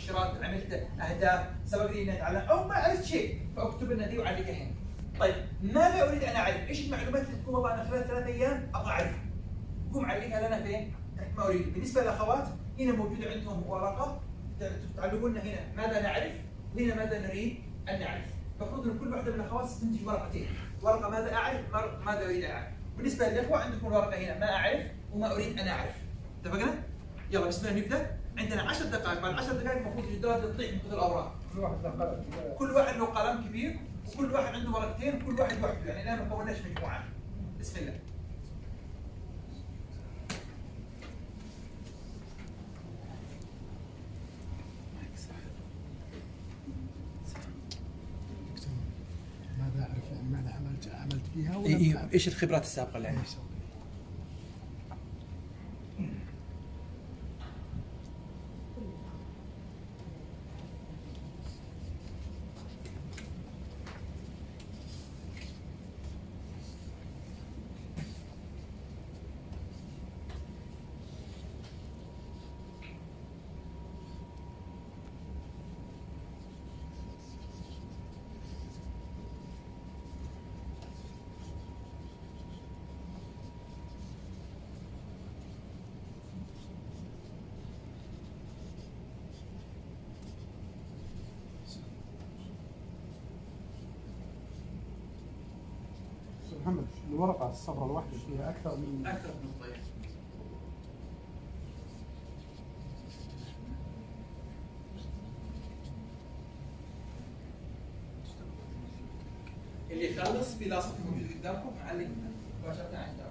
مؤشرات، عملت اهداف، سبق لي اني اتعلم او ما عرفت شيء فاكتب لنا دي وعلقها هنا. طيب ماذا اريد ان اعرف؟ ايش المعلومات اللي تكون والله انا خلال 3 ايام ابغى اعرفها؟ قوم علقها لنا فين؟ تحت ما اريد. بالنسبه للاخوات هنا موجود عندهم ورقه تعلقون لنا هنا ماذا نعرف وهنا ماذا نريد ان نعرف. المفروض ان كل واحده من الاخوات تنتج ورقتين، ورقه ماذا اعرف، ماذا اريد ان اعرف. بالنسبه للاخوه عندكم ورقه هنا ما اعرف وما اريد ان اعرف. اتفقنا؟ يلا بسم الله نبدا. عندنا 10 دقائق، بعد 10 دقائق المفروض الجدران تطيح من كثر الاوراق. كل واحد له قلم كبير وكل واحد عنده ورقتين، كل واحد وحده، يعني لا ما كوناش مجموعه. بسم الله. ماذا اعرف يعني ماذا عملت فيها ولا ايش الخبرات السابقه اللي عندك؟ محمد الورقة الصفراء الواحدة فيها أكثر من طيب. اللي خلص في لاصق موجود قدامكم علق مباشرة عند